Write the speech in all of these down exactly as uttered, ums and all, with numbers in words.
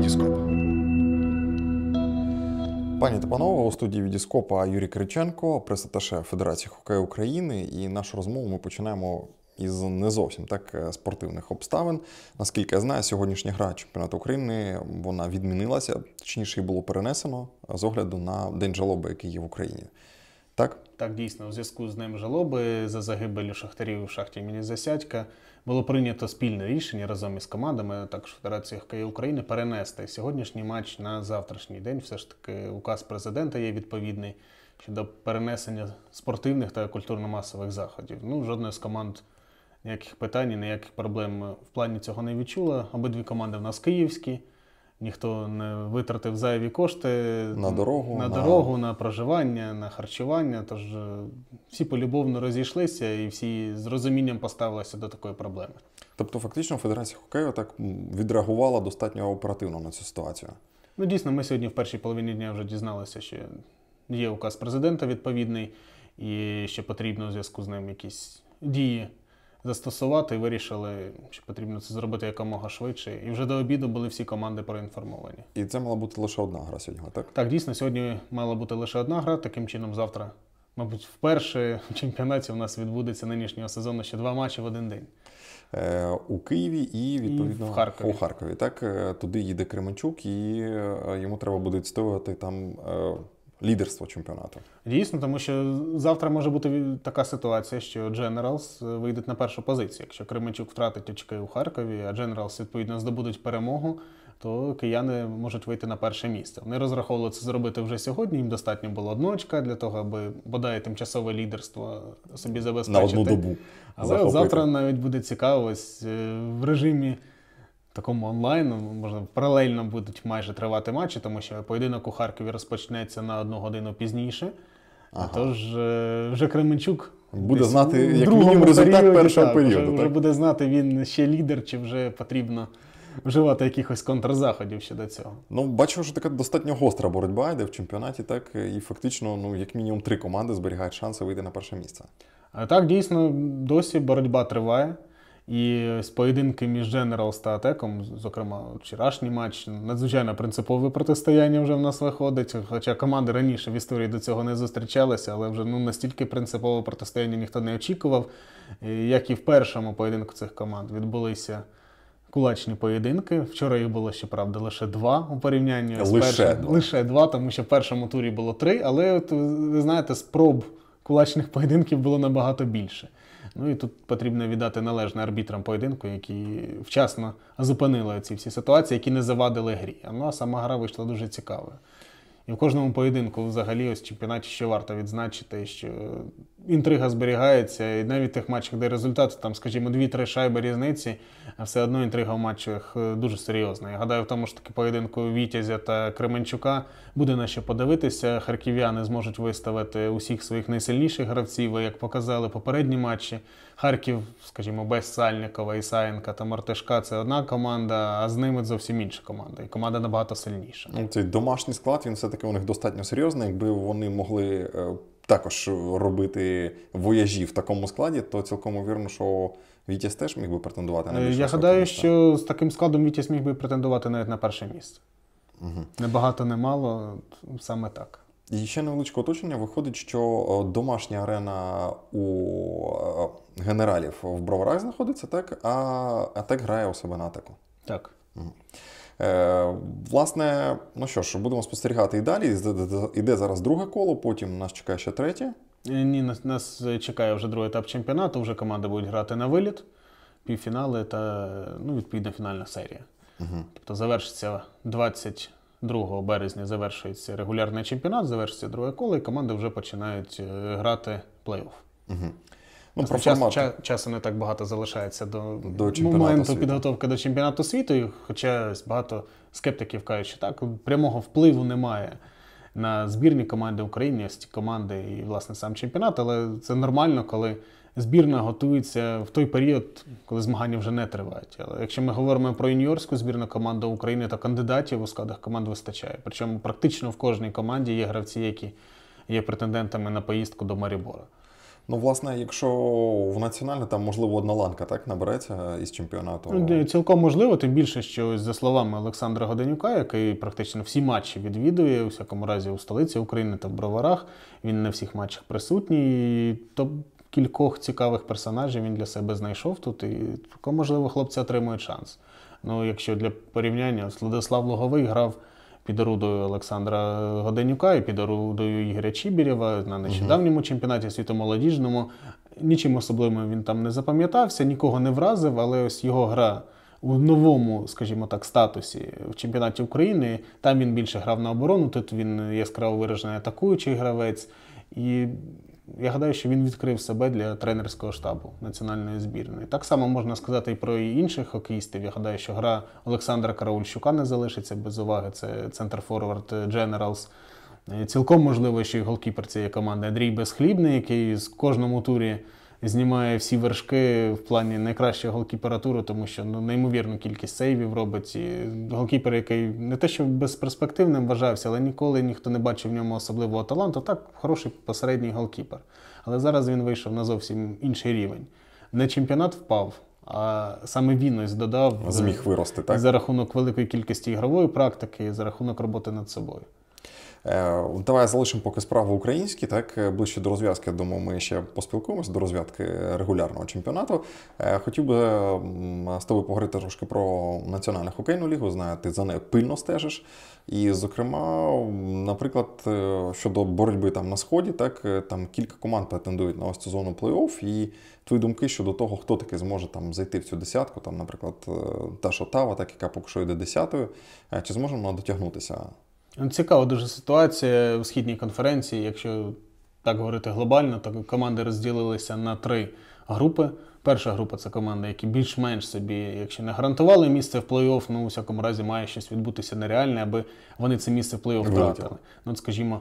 Вітіскоп. Пані та панове, у студії Вітіскопа Юрій Кириченко, прес-аташе Федерації хокею України. І нашу розмову ми починаємо із не зовсім так спортивних обставин. Наскільки я знаю, сьогоднішня гра чемпіонату України, вона відмінилася, точніше її було перенесено з огляду на День жалоби, який є в Україні. Так? Так, дійсно, у зв'язку з Днем жалоби за загибелью шахтарів у шахті імені Засядька було прийнято спільне рішення разом із командами, а також Федерації хокею України, перенести сьогоднішній матч на завтрашній день. Все ж таки указ президента є відповідний щодо перенесення спортивних та культурно-масових заходів. Ну, жодної з команд ніяких питань, ніяких проблем в плані цього не відчула. Обидві команди в нас київські. Ніхто не витратив зайві кошти на дорогу, на, дорогу, на... на проживання, на харчування. Тож всі полюбовно розійшлися і всі з розумінням поставилися до такої проблеми. Тобто фактично Федерація хокею так відреагувала достатньо оперативно на цю ситуацію? Ну дійсно, ми сьогодні в першій половині дня вже дізналися, що є указ президента відповідний і що потрібно у зв'язку з ним якісь дії застосувати, і вирішили, що потрібно це зробити якомога швидше. І вже до обіду були всі команди проінформовані. І це мала бути лише одна гра сьогодні, так? Так, дійсно, сьогодні мала бути лише одна гра. Таким чином, завтра, мабуть, вперше в чемпіонаті у нас відбудеться нинішнього сезону ще два матчі в один день. Е, у Києві і, відповідно, і в Харкові. у Харкові. Так? Туди їде Кременчук і йому треба буде відстоювати там е, лідерство чемпіонату. Дійсно, тому що завтра може бути така ситуація, що Generals вийдуть на першу позицію. Якщо Кременчук втратить очки у Харкові, а Generals, відповідно, здобудуть перемогу, то кияни можуть вийти на перше місце. Вони розраховували це зробити вже сьогодні, їм достатньо було одного очка для того, аби, бодай, тимчасове лідерство собі забезпечити. На одну добу. Але захопити. Завтра навіть буде цікаво, ось в режимі такому онлайн, можна, паралельно будуть майже тривати матчі, тому що поєдинок у Харкові розпочнеться на одну годину пізніше. Ага. Тож вже Кременчук буде знати, як мінімум, результат періоді, першого так, періоду. Вже, так? вже буде знати, він ще лідер, чи вже потрібно вживати якихось контрзаходів щодо цього. Ну, бачу, що така достатньо гостра боротьба йде в чемпіонаті, так, і фактично, ну, як мінімум, три команди зберігають шанси вийти на перше місце. А так, дійсно, досі боротьба триває. І з поєдинки між Generals та Атеком, зокрема, вчорашній матч, надзвичайно принципове протистояння вже в нас виходить. Хоча команди раніше в історії до цього не зустрічалися, але вже ну, настільки принципове протистояння ніхто не очікував. Як і в першому поєдинку цих команд відбулися кулачні поєдинки. Вчора їх було, щоправда, лише два у порівнянні з лише першим. Два. Лише два, тому що в першому турі було три, але, от, ви знаєте, спроб кулачних поєдинків було набагато більше. Ну і тут потрібно віддати належне арбітрам поєдинку, які вчасно зупинили ці всі ситуації, які не завадили грі. Ну, а сама гра вийшла дуже цікавою. І в кожному поєдинку взагалі ось в чемпіонаті що варто відзначити, що інтрига зберігається, і навіть в тих матчах, де результат, там, скажімо, дві-три шайби різниці, а все одно інтрига в матчах дуже серйозна. Я гадаю, в тому ж таки поєдинку Вітязя та Кременчука буде на що подивитися. Харків'яни зможуть виставити усіх своїх найсильніших гравців, як показали попередні матчі. Харків, скажімо, без Сальникова, Ісаєнка та Мартишка – це одна команда, а з ними зовсім інша команда. І команда набагато сильніша. Цей домашній склад, він все-таки у них достатньо серйозний. Якби вони могли е, також робити вояжі в такому складі, то цілком ймовірно, що Вітязь теж міг би претендувати на більше. Я гадаю, місця. Що з таким складом Вітязь міг би претендувати навіть на перше місце. Угу. Не багато, не мало, саме так. І ще невеличке уточнення. Виходить, що домашня арена у Генералів в Броварах знаходиться, так? А Атек грає у себе на Атеку. Так. Угу. Е, власне, ну що ж, будемо спостерігати і далі. Іде зараз друге коло, потім нас чекає ще третє. Ні, нас, нас чекає вже другий етап чемпіонату, вже команди будуть грати на виліт, півфінали та, ну, відповідно, фінальна серія. Угу. Тобто завершиться двадцять другого березня завершується регулярний чемпіонат, завершиться друге коло, і команди вже починають грати плей-офф. Угу. Ну, про час, формат... ча, часу не так багато залишається до, до моменту світу. підготовки до чемпіонату світу, і хоча багато скептиків кажуть, що так, прямого впливу немає на збірні команди України, ті команди і, власне, сам чемпіонат, але це нормально, коли збірна готується в той період, коли змагання вже не тривають. Але якщо ми говоримо про юніорську збірну команду України, то кандидатів у складах команд вистачає. Причому практично в кожній команді є гравці, які є претендентами на поїздку до Марібора. Ну, власне, якщо в національне, там, можливо, одна ланка так набереться із чемпіонату. Ну, цілком можливо, тим більше, що, за словами Олександра Годенюка, який практично всі матчі відвідує, у всякому разі у столиці України та в Броварах, він на всіх матчах присутній, і то кількох цікавих персонажів він для себе знайшов тут, і цілком можливо хлопці отримують шанс. Ну, якщо для порівняння, Владислав Луговий грав під орудою Олександра Годенюка і під орудою Ігоря Чібірєва на нещодавньому чемпіонаті світу молодіжному. Нічим особливим він там не запам'ятався, нікого не вразив, але ось його гра у новому, скажімо так, статусі в чемпіонаті України, там він більше грав на оборону, тут він яскраво виражений атакуючий гравець. І я гадаю, що він відкрив себе для тренерського штабу національної збірної. Так само можна сказати і про інших хокеїстів. Я гадаю, що гра Олександра Караульчука не залишиться без уваги. Це центр-форвард Generals. Цілком можливо, що і голкіпер цієї команди Андрій Безхлібний, який в кожному турі знімає всі вершки в плані найкращого голкіпера туру, тому що ну, неймовірну кількість сейвів робить. І голкіпер, який не те, що безперспективним вважався, але ніколи ніхто не бачив в ньому особливого таланту. Так, хороший посередній голкіпер. Але зараз він вийшов на зовсім інший рівень. Не чемпіонат впав, а саме він ось додав Зміг вирости, так? За рахунок великої кількості ігрової практики, за рахунок роботи над собою. Давай залишимо поки справи українські, так, ближче до розв'язки, я думаю, ми ще поспілкуємося до розв'язки регулярного чемпіонату. Хотів би з тобою поговорити трошки про Національну хокейну лігу, знаю, ти за нею пильно стежиш. І, зокрема, наприклад, щодо боротьби там на Сході, так, там кілька команд претендують на ось цю зону плей-офф, і твої думки щодо того, хто таки зможе там зайти в цю десятку, там, наприклад, та ж Оттава, так, яка поки що йде десятою, чи зможемо вона дотягнутися? Цікава дуже ситуація в східній конференції. Якщо так говорити глобально, то команди розділилися на три групи. Перша група – це команди, які більш-менш собі, якщо не гарантували місце в плей-офф, ну, у всякому разі, має щось відбутися нереальне, аби вони це місце в плей-офф втратили. Ну, скажімо,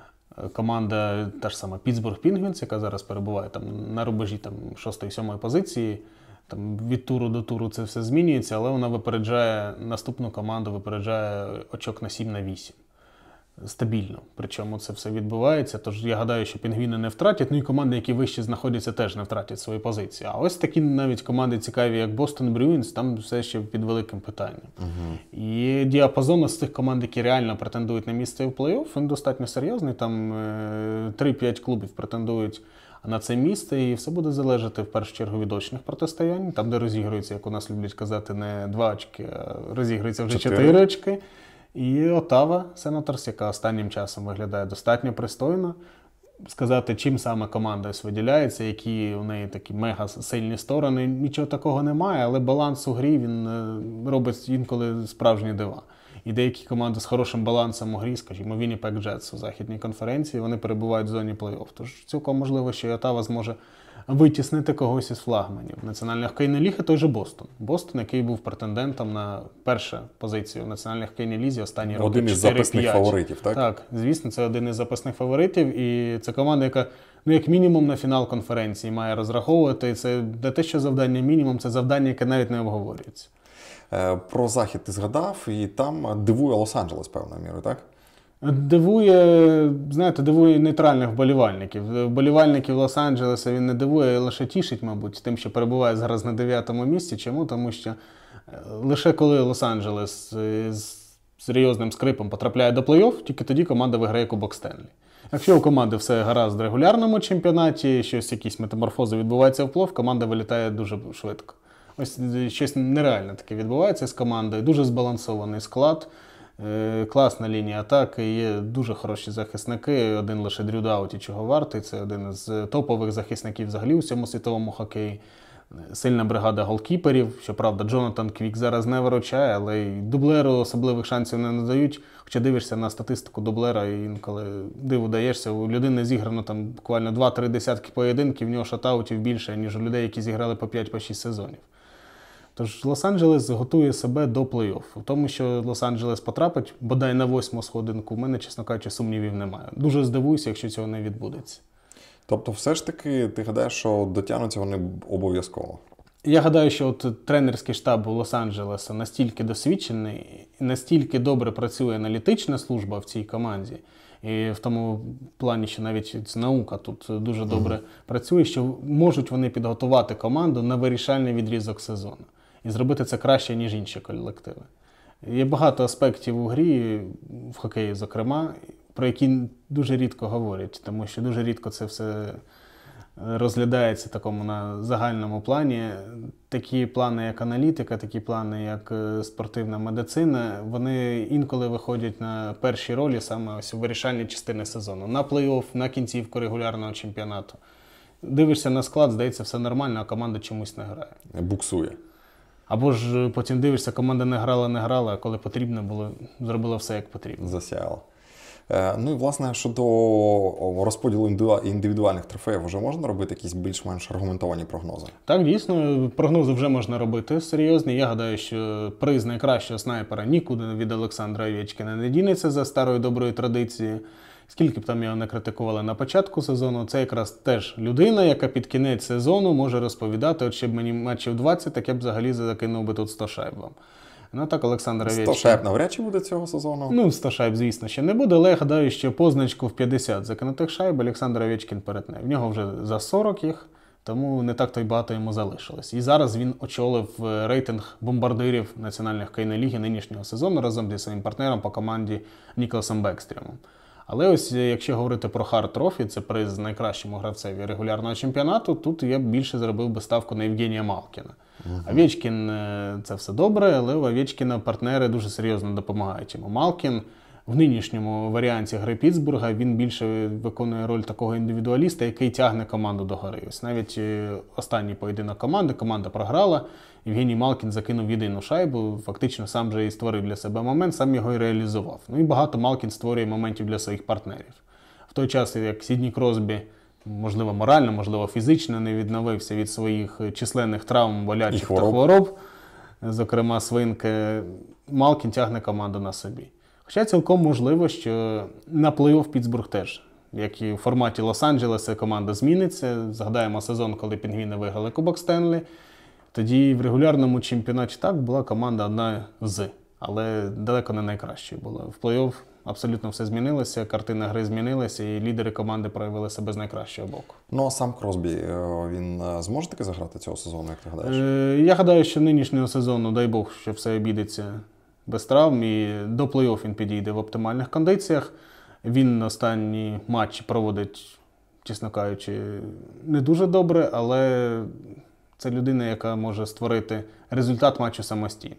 команда, та ж сама Пітсбург Пінгвінс, яка зараз перебуває там на рубежі там шостої-сьомої позиції, там від туру до туру це все змінюється, але вона випереджає наступну команду, випереджає очок на сім, на вісім. Стабільно. Причому це все відбувається. Тож я гадаю, що пінгвіни не втратять, ну і команди, які вище знаходяться, теж не втратять свої позиції. А ось такі навіть команди цікаві, як Бостон Брюінс, там все ще під великим питанням. Uh-huh. І діапазон з тих команд, які реально претендують на місце в плей-офф, він достатньо серйозний. Там три-п'ять клубів претендують на це місце, і все буде залежати в першу чергу від очних протистоянь, там, де розігрується, як у нас люблять казати, не два очки, а розігрується вже чотири очки. І Оттава Сенаторс, яка останнім часом виглядає достатньо пристойно. Сказати, чим саме команда ось виділяється, які у неї такі мега сильні сторони, нічого такого немає, але баланс у грі, він робить інколи справжні дива. І деякі команди з хорошим балансом у грі, скажімо, Winnipeg Jets у західній конференції, вони перебувають в зоні плей-офф. Тож цілком можливо, що і Оттава зможе витіснити когось із флагманів. Національної хокейної ліги той же Бостон. Бостон, який був претендентом на першу позицію в Національній хокейній лізі останні роки один із запасних фаворитів, так? Так, звісно, це один із запасних фаворитів. І це команда, яка, ну, як мінімум, на фінал конференції має розраховувати. І це не те, що завдання мінімум, це завдання, яке навіть не обговорюється. Про Захід ти згадав, і там дивує Лос-Анджелес певною мірою, так? Дивує, знаєте, дивує нейтральних вболівальників. Вболівальників Лос-Анджелеса він не дивує, лише тішить, мабуть, тим, що перебуває зараз на дев'ятому місці. Чому? Тому що лише коли Лос-Анджелес з серйозним скрипом потрапляє до плей-офф, тільки тоді команда виграє Кубок Стенлі. Якщо у команди все гаразд в регулярному чемпіонаті, щось, якісь метаморфози відбуваються в плей-офф, команда вилітає дуже швидко. Ось щось нереальне таке відбувається з командою. Дуже збалансований склад, класна лінія атаки, є дуже хороші захисники. Один лише Дрю Дауті чого вартий. Це один з топових захисників взагалі у всьому світовому хокеї. Сильна бригада голкіперів. Щоправда, Джонатан Квік зараз не виручає, але й дублеру особливих шансів не надають. Хоча дивишся на статистику дублера, і інколи диву даєшся, у людини зіграно там буквально два-три десятки поєдинків, в нього шатаутів більше, ніж у людей, які зіграли по п'ять-шість сезонів. Тож Лос-Анджелес готує себе до плей-офф. У тому, що Лос-Анджелес потрапить бодай на восьму сходинку, в мене, чесно кажучи, сумнівів немає. Дуже здивуюся, якщо цього не відбудеться. Тобто все ж таки ти гадаєш, що дотягнуться вони обов'язково? Я гадаю, що от тренерський штаб у Лос-Анджелеса настільки досвідчений, настільки добре працює аналітична служба в цій команді, І в тому плані, що навіть наука тут дуже добре працює, що можуть вони підготувати команду на вирішальний відрізок сезону. І зробити це краще, ніж інші колективи. Є багато аспектів у грі, в хокеї зокрема, про які дуже рідко говорять, тому що дуже рідко це все розглядається такому на загальному плані. Такі плани, як аналітика, такі плани, як спортивна медицина, вони інколи виходять на перші ролі саме ось у вирішальній частини сезону. На плей-офф, на кінцівку регулярного чемпіонату. Дивишся на склад, здається, все нормально, а команда чомусь не грає. Буксує. Або ж потім дивишся, команда не грала, не грала, а коли потрібно було, зробила все, як потрібно. Засяяла. Ну і, власне, щодо розподілу індивідуальних трофеїв, вже можна робити якісь більш-менш аргументовані прогнози? Так, дійсно, прогнози вже можна робити серйозні. Я гадаю, що приз найкращого снайпера нікуди від Олександра Овєчкіна не дінеться за старою доброю традицією. Скільки б там його не критикували на початку сезону, це якраз теж людина, яка під кінець сезону може розповідати, от ще б мені матчів двадцять, так я б взагалі закинув би тут сто шайб вам. Ну так, Олександр Овєчкін. сто шайб навряд чи буде цього сезону? Ну, сто шайб, звісно, ще не буде, але я гадаю, що позначку в п'ятдесят закинутих шайб Олександр Овєчкін перетне. В нього вже за сорок їх, тому не так то й багато йому залишилось. І зараз він очолив рейтинг бомбардирів національних хокейної ліги нинішнього сезону разом зі своїм партнером по команді Ніколасом Бекстрімом. Але ось, якщо говорити про Хард Трофі, це приз найкращому гравцеві регулярного чемпіонату, тут я б більше зробив би ставку на Євгенія Малкіна. Uh-huh. Овєчкін – це все добре, але у Овєчкіна партнери дуже серйозно допомагають йому. Малкін в нинішньому варіанті гри Піттсбурга, він більше виконує роль такого індивідуаліста, який тягне команду до гори. Ось навіть останній поєдинок команди, команда програла, Євгеній Малкін закинув єдину шайбу, фактично сам же і створив для себе момент, сам його і реалізував. Ну і багато Малкін створює моментів для своїх партнерів. В той час, як Сідні Кросбі, можливо, морально, можливо, фізично не відновився від своїх численних травм, болячих та хвороб, зокрема свинки, Малкін тягне команду на собі. Хоча цілком можливо, що на плей-офф Піттсбург теж, як і в форматі Лос-Анджелеса, команда зміниться. Згадаємо сезон, коли пінгвіни виграли Кубок Стенлі. Тоді в регулярному чемпіонаті так була команда одна з, але далеко не найкращою була. В плей-офф абсолютно все змінилося, картина гри змінилася, і лідери команди проявили себе з найкращого боку. Ну а сам Кросбі, він зможе таки заграти цього сезону, як ти гадаєш? Е, я гадаю, що нинішнього сезону, дай Бог, що все обійдеться без травм, і до плей-офф він підійде в оптимальних кондиціях. Він останні матчі проводить, чесно кажучи, не дуже добре, але це людина, яка може створити результат матчу самостійно.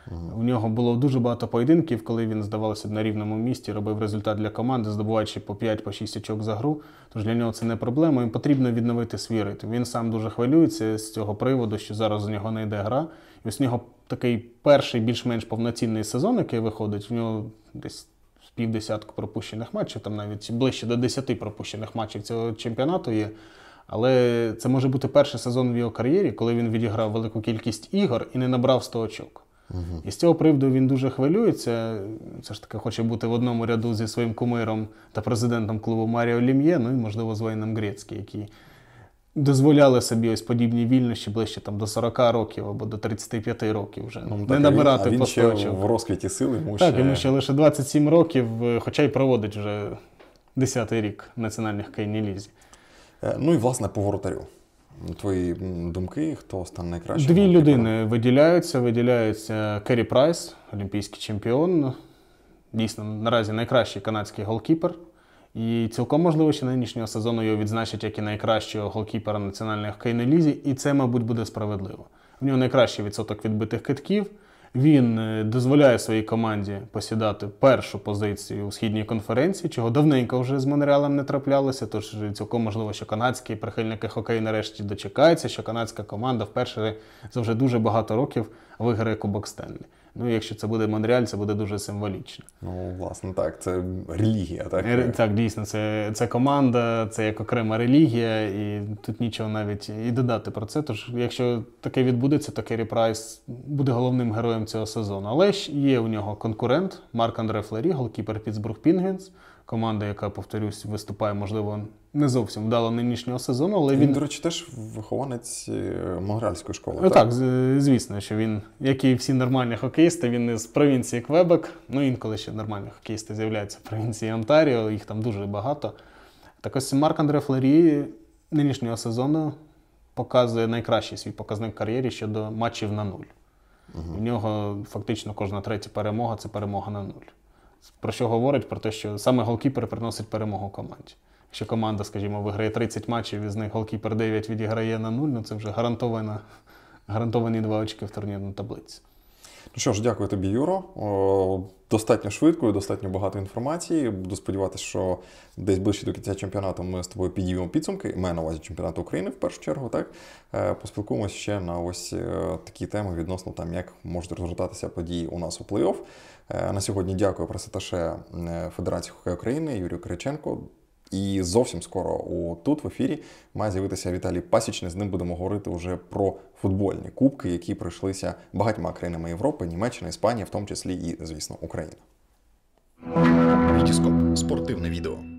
У нього було дуже багато поєдинків, коли він, здавалося б, на рівному місці робив результат для команди, здобуваючи по п'ять-шість очок за гру. Тож для нього це не проблема, їм потрібно відновити свій ритм. Він сам дуже хвилюється з цього приводу, що зараз у нього не йде гра. І ось у нього такий перший більш-менш повноцінний сезон, який виходить, в нього десь з півдесятку пропущених матчів, там навіть ближче до десяти пропущених матчів цього чемпіонату є. Але це може бути перший сезон в його кар'єрі, коли він відіграв велику кількість ігор і не набрав сто очок. Угу. І з цього приводу він дуже хвилюється, все ж таки хоче бути в одному ряду зі своїм кумиром та президентом клубу Маріо Лім'є, ну і, можливо, з Вейном Грецькі, які дозволяли собі ось подібні вільності ближче там, до сорока років або до тридцяти п'яти років вже. Ну, не так, набирати а він, по сто очок. Ще в розквіті сил. Йому так, ще... йому ще лише двадцять сім років, хоча й проводить вже десятий рік в національній хокейній лізі. Ну і, власне, по воротарю. Твої думки, хто стане найкращим? Дві людини виділяються. Виділяються Керрі Прайс, олімпійський чемпіон. Дійсно, наразі найкращий канадський голкіпер. І цілком можливо, що нинішнього сезону його відзначать як і найкращого голкіпера національної хокейної лізі. І це, мабуть, буде справедливо. В нього найкращий відсоток відбитих китків. Він дозволяє своїй команді посідати першу позицію у східній конференції, чого давненько вже з Монреалем не траплялося, тож цілком можливо, що канадські прихильники хокею нарешті дочекаються, що канадська команда вперше за вже дуже багато років виграє Кубок Стенлі. Ну, якщо це буде Монреаль, це буде дуже символічно. Ну, власне, так, це релігія, так? Так, дійсно, це, це команда, це як окрема релігія, і тут нічого навіть і додати про це. Тож, якщо таке відбудеться, то Керрі Прайс буде головним героєм цього сезону. Але ж є у нього конкурент Марк-Андре Флері, голкіпер Піттсбург Пінгвінс, команда, яка, повторюсь, виступає, можливо, не зовсім вдало нинішнього сезону, але Він, він... до речі, теж вихованець Монреальської школи. Ну, так? так, з- звісно, що він, як і всі нормальні хокеїсти, він із провінції Квебек, ну інколи ще нормальні хокеїсти з'являються в провінції Онтаріо, їх там дуже багато. Так ось Марк-Андре Флері нинішнього сезону показує найкращий свій показник в кар'єрі щодо матчів на нуль. У нього фактично кожна третя перемога – це перемога на нуль. Про що говорить? Про те, що саме голкіпер приносить перемогу команді. Якщо команда, скажімо, виграє тридцять матчів, із них голкіпер дев'ять відіграє на нуль, ну це вже гарантована, гарантовані два очки в турнірній таблиці. Ну що ж, дякую тобі, Юро. О, достатньо швидко і достатньо багато інформації. Буду сподіватися, що десь ближче до кінця чемпіонату ми з тобою підіймемо підсумки. Маю на увазі чемпіонату України в першу чергу, так? Е, Поспілкуємося ще на ось е, такі теми відносно там, як можуть розгортатися події у нас у плей-офф. Е, На сьогодні дякую прес-атташе е, Федерації хокею України Юрію Кириченку. І зовсім скоро у, тут, в ефірі, має з'явитися Віталій Пасічний. З ним будемо говорити вже про футбольні кубки, які пройшлися багатьма країнами Європи, Німеччина, Іспанія, в тому числі і, звісно, Україна. Вітіскоп. Спортивне відео.